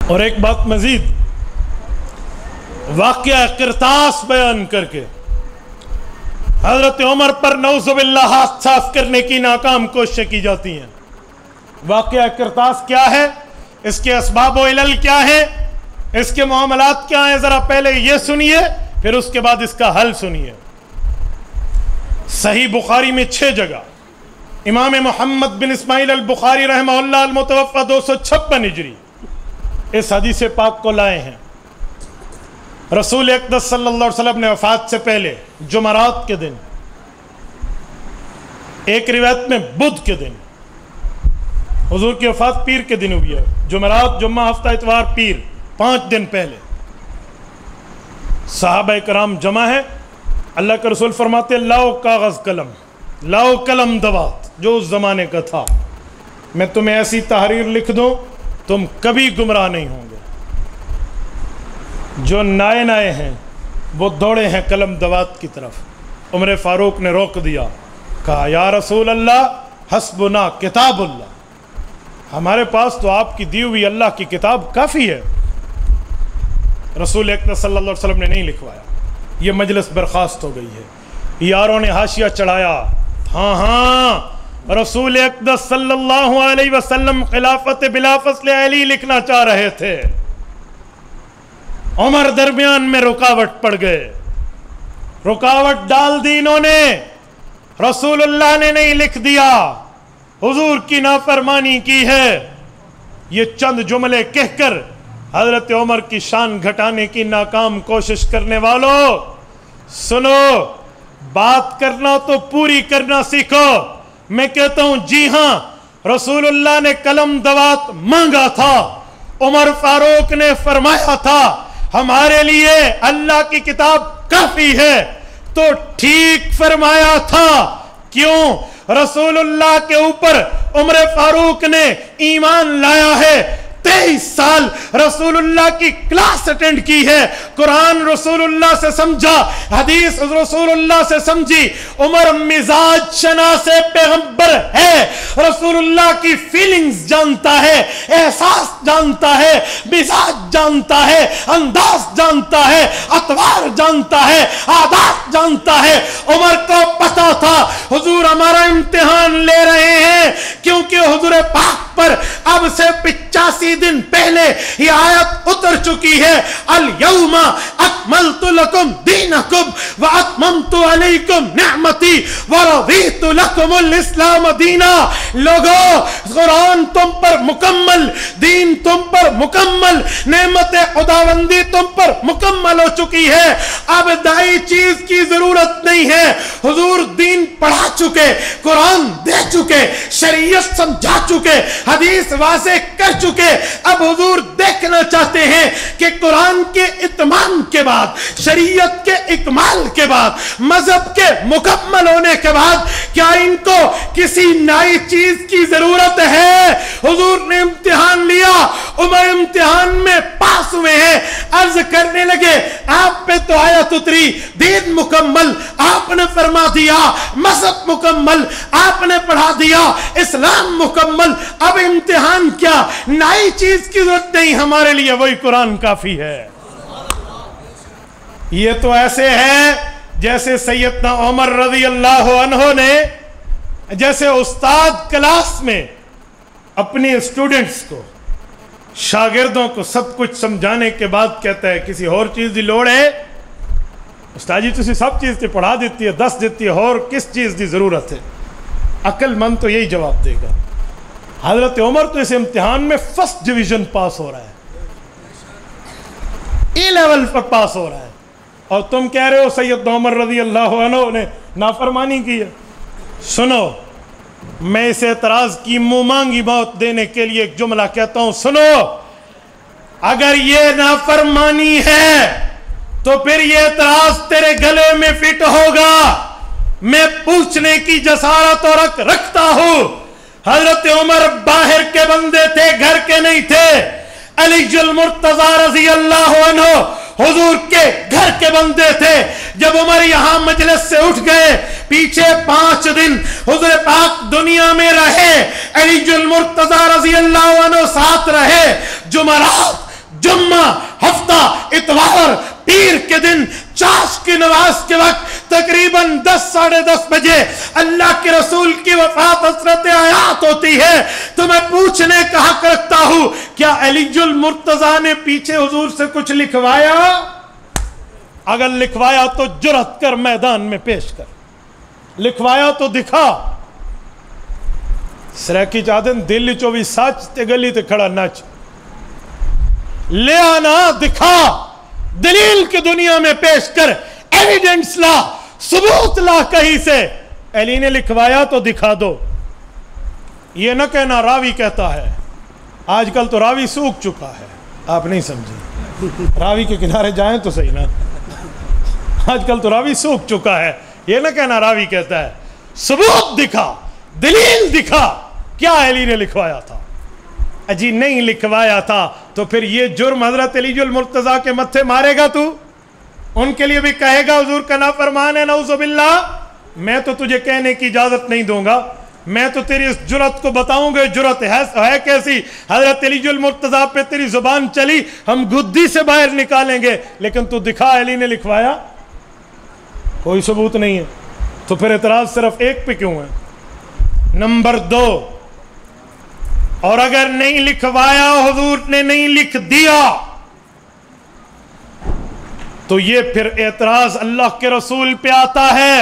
اور ایک بات مزید واقعہ قرطاس بیان کر کے حضرت عمر پر نعوذ باللہ ہاتھ صاف کرنے کی ناکام کوششیں کی جاتی ہیں. واقعہ قرطاس کیا ہے؟ اس کے اسباب و علل کیا ہیں؟ اس کے معاملات کیا ہیں؟ ذرا پہلے یہ سنیے، پھر اس کے بعد اس کا حل سنیے. صحیح بخاری میں 6 جگہ امام محمد بن اسماعیل البخاری رحمہ اللہ المتوفى 256 ہجری اس حدیث پاک کو لائے ہیں. رسول اقدس صلی اللہ علیہ وسلم نے وفات سے پہلے جمعرات کے دن، ایک روایت میں بدھ کے دن، حضور کی وفات پیر کے دن ہوئی ہے، جمعرات، جمعہ، ہفتہ، اتوار، پیر، 5 دن پہلے صحابہ کرام جمع ہے. اللہ کے رسول فرماتے لاؤ کاغذ قلم، لاؤ قلم دوات، جو اس زمانے کا تھا، میں تمہیں ایسی تحریر لکھ دوں تم کبھی گمراہ نہیں ہوں گے. جو نائے ہیں وہ دوڑے ہیں قلم دوات کی طرف. عمر فاروق نے روک دیا، کہا یا رسول اللہ حسبنا کتاب اللہ، ہمارے پاس تو آپ کی دی ہوئی اللہ کی کتاب کافی ہے. رسول اکرم صلی اللہ علیہ وسلم نے نہیں لکھوایا. یہ مجلس برخاست ہو گئی ہے. یاروں نے حاشیہ چڑھایا، ہاں رسول اکرم صلی اللہ علیہ وسلم خلافت بلا فصل علی لکھنا چاہ رہے تھے، عمر درمیان میں رکاوٹ پڑ گئے، رکاوٹ ڈال دی انہوں نے، رسول اللہ نے نہیں لکھ دیا، حضور کی نافرمانی کی ہے. یہ چند جملے کہہ کر حضرت عمر کی شان گھٹانے کی ناکام کوشش کرنے والوں، سنو، بات کرنا تو پوری کرنا سیکھو. میں کہتا ہوں جی ہاں، رسول اللہ نے قلم دوات مانگا تھا، عمر فاروق نے فرمایا تھا ہمارے لیے اللہ کی کتاب کافی ہے، تو ٹھیک فرمایا تھا. کیوں؟ رسول اللہ کے اوپر عمر فاروق نے ایمان لایا ہے، 23 سال رسول اللہ کی کلاس اٹینڈ کی ہے، قرآن رسول اللہ سے سمجھا، حدیث رسول اللہ سے سمجھی. عمر مزاج شناس پیغمبر ہے، رسول اللہ کی فیلنگز جانتا ہے، احساس جانتا ہے، مزاج جانتا ہے، انداز جانتا ہے، اطوار جانتا ہے، عادات جانتا ہے. عمر کو پتا تھا حضور ہمارا امتحان لے رہے ہیں، کیونکہ حضور پاک پر اب سے 85 دن پہلے یہ آیت اتر چکی ہے، الیوم اکملت لکم دینکم واتممت علیکم نعمتی ورضیت لکم الاسلام دینا. لوگو، قرآن تم پر مکمل، دین تم پر مکمل، نعمت خداوندی تم پر مکمل ہو چکی ہے، اب دائی چیز کی ضرورت نہیں ہے. حضور دین پڑھا چکے، قرآن دے چکے، شریعت سمجھا چکے، حدیث واضح کر چکے. اب حضور دیکھنا چاہتے ہیں کہ قرآن کے اتمام کے بعد، شریعت کے اکمال کے بعد، مذہب کے مکمل ہونے کے بعد کیا ان کو کسی نئی چیز کی ضرورت ہے؟ حضور نے امتحان لیا، عمر امتحان میں پاس ہوئے ہیں. عرض کرنے لگے آپ پہ تو آیت اتری، دین مکمل آپ نے فرما دیا، مذہب مکمل آپ نے پڑھا دیا، اسلام مکمل، اب امتحان کیا؟ نئی چیز کی ضرورت نہیں، ہمارے لیے وہی قرآن کافی ہے. یہ تو ایسے ہے جیسے سیدنا عمر رضی اللہ عنہ نے، جیسے استاد کلاس میں اپنی اسٹوڈنٹس کو، شاگردوں کو سب کچھ سمجھانے کے بعد کہتا ہے کسی اور چیز دی لوڑ ہے؟ استاد جی تسی سب چیز تے پڑھا دیتی ہے، دس دیتی ہے، اور کس چیز دی ضرورت ہے؟ عقل مند تو یہی جواب دے گا. حضرت عمر تو اس امتحان میں فرسٹ ڈویژن پاس ہو رہا ہے، اے لیول پر پاس ہو رہا ہے، اور تم کہہ رہے ہو سیدنا عمر رضی اللہ عنہ نے نافرمانی کی ہے. سنو، میں اس اعتراض کی منہ مانگی موت دینے کے لیے ایک جملہ کہتا ہوں. سنو، اگر یہ نافرمانی ہے تو پھر یہ اعتراض تیرے گلے میں فٹ ہوگا. میں پوچھنے کی جسارت اور حق رکھتا ہوں. حضرت عمر باہر کے بندے تھے، گھر کے نہیں تھے. علی المرتضی رضی اللہ عنہ حضور کے گھر کے بندے تھے. جب عمر یہاں مجلس سے اٹھ گئے، پیچھے 5 دن حضور پاک دنیا میں رہے، علی المرتضی رضی اللہ عنہ ساتھ رہے. جمعرات जुम्मा, हफ्ता, इतवार, पीर के दिन चाश की नमाज के वक्त तकरीबन 10 साढ़े 10 बजे अल्लाह के रसूल की वफात हसरत आयात होती है। तो मैं पूछने का हक रखता हूं, क्या अलीजुल मुर्तजा ने पीछे हुजूर से कुछ लिखवाया? अगर लिखवाया तो जुर्रत कर मैदान में पेश कर, लिखवाया तो दिखा। सराकी चादन दिल्ली 24 सच ते गली ते खड़ा नच, ले आना, दिखा, दलील की दुनिया में पेश कर, एविडेंस ला, सबूत ला कहीं से। अली ने लिखवाया तो दिखा दो। ये न कहना रावी कहता है, आजकल तो रावी सूख चुका है, आप नहीं समझे, रावी के किनारे जाएं तो सही ना, आजकल तो रावी सूख चुका है। ये न कहना रावी कहता है, सबूत दिखा, दलील दिखा, क्या अली ने लिखवाया था? अजी नहीं लिखवाया था तो फिर ये जुर्म हजरत अलीजुल मुर्तजा के मत्थे मारेगा तू? उनके लिए भी कहेगा हुजूर का नाफरमान है, नऊजुबिल्लाह। मैं तो तुझे कहने की इजाजत नहीं दूंगा, मैं तो तेरी इस जुरत को बताऊंगा, जुरत है कैसी। हजरत अलीजुल मुर्तजा पे तेरी जुबान चली, हम गुद्दी से बाहर निकालेंगे, लेकिन तू दिखा अली ने लिखवाया, कोई सबूत नहीं है। तो फिर एतराज सिर्फ एक पे क्यों है? नंबर 2, और अगर नहीं लिखवाया, हुजूर ने नहीं लिख दिया, तो ये फिर एतराज अल्लाह के रसूल पे आता है।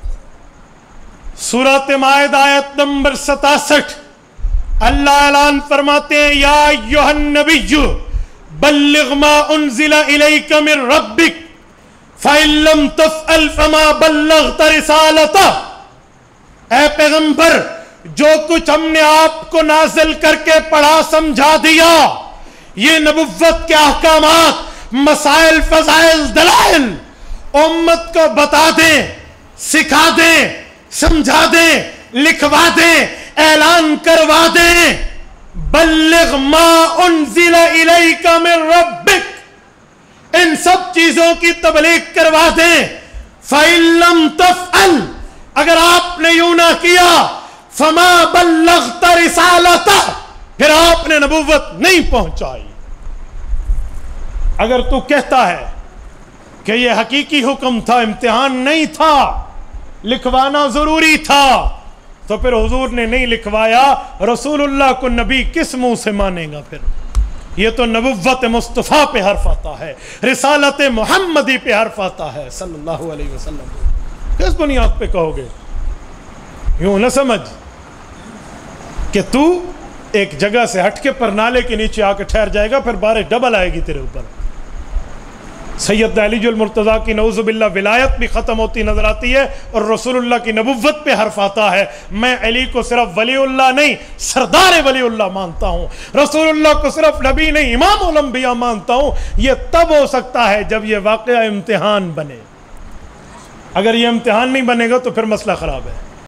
सूरत माइदा आयत नंबर 67, अल्लाह ऐलान फरमाते हैं, या अय्युहन नबिय्यु बल्लिग मा उन्ज़िला इलैका मिन रब्बिक फ़इन लम तफ़अल फ़मा बल्लग़्ता रिसालतह। ऐ पैगंबर, जो कुछ हमने आपको नाज़िल करके पढ़ा समझा दिया, ये नबुव्वत के अहकामात, मसाइल, फज़ाइल, दलाइल उम्मत को बता दें, सिखा दें, समझा दें, लिखवा दें, ऐलान करवा दें। बल्लिग मा उन्ज़िला इलैका मिन रब्बिक, इन सब चीजों की तबलीग करवा दें। फ़इन लम तफ़अल, अगर आपने यूं ना किया, फमा बल्लग़्ता रिसालतह, फिर आपने नबुव्वत नहीं पहुंचाई। अगर तू कहता है कि यह हकीकी हुक्म था, इम्तिहान नहीं था, लिखवाना जरूरी था, तो फिर हुजूर ने नहीं लिखवाया, रसूलुल्लाह को नबी किस मुंह से मानेगा? फिर ये तो नबुव्वत मुस्तफ़ा पे हर्फ आता है, रिसालत मुहम्मदी पे हर्फ आता है सल्लल्लाहु अलैहि वसल्लम। किस बुनियाद पे कहोगे? यूं न समझ कि तू एक जगह से हटके परनाले के नीचे आके ठहर जाएगा, फिर बारिश डबल आएगी तेरे ऊपर। सैयद अलीजुल मुर्तज़ा की नऊज़ुबिल्लाह विलायत भी ख़त्म होती नजर आती है और रसूलुल्लाह की नबुव्वत पे हर्फ आता है। मैं अली को सिर्फ वलीउल्लाह नहीं, सरदार वलीउल्लाह मानता हूँ। रसूलुल्लाह को सिर्फ नबी नहीं, इमामुल अंबिया मानता हूँ। ये तब हो सकता है जब ये वाक़या इम्तिहान बने। अगर ये इम्तिहान नहीं बनेगा तो फिर मसला ख़राब है।